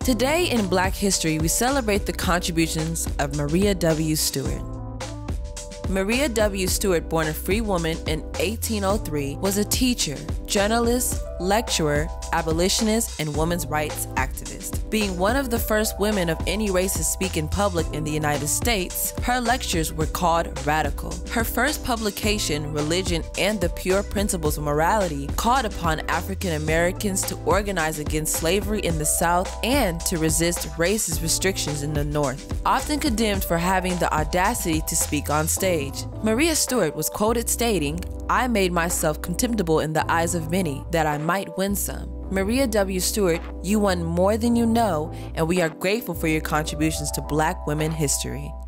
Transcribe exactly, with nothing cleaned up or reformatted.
Today in Black History, we celebrate the contributions of Maria W. Stewart. Maria W. Stewart, born a free woman in eighteen oh three, was a teacher, journalist, lecturer, abolitionist, and women's rights activist. Being one of the first women of any race to speak in public in the United States, her lectures were called radical. Her first publication, Religion and the Pure Principles of Morality, called upon African Americans to organize against slavery in the South and to resist racist restrictions in the North. Often condemned for having the audacity to speak on stage, Maria Stewart was quoted stating, "I made myself contemptible in the eyes of many, that I might win some." Maria W. Stewart, you won more than you know, and we are grateful for your contributions to Black women history.